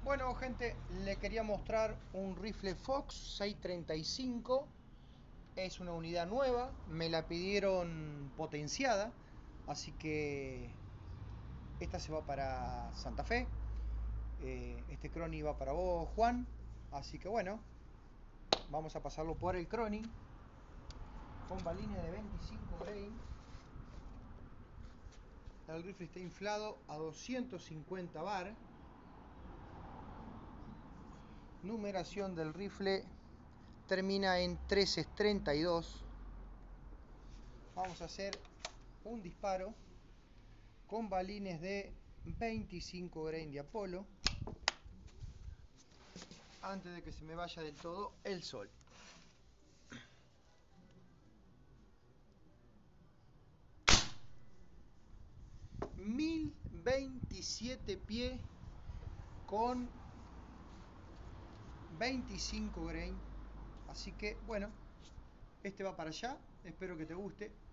Bueno, gente, le quería mostrar un rifle Fox 635. Es una unidad nueva, me la pidieron potenciada, así que esta se va para Santa Fe. Este Crony va para vos, Juan. Así que bueno, vamos a pasarlo por el Crony con balines de 25 grain. El rifle está inflado a 250 bar. Numeración del rifle termina en 1332. Vamos a hacer un disparo con balines de 25 grain de Apolo antes de que se me vaya del todo el sol. ...1027 pies con 25 grain. Así que bueno, este va para allá. Espero que te guste.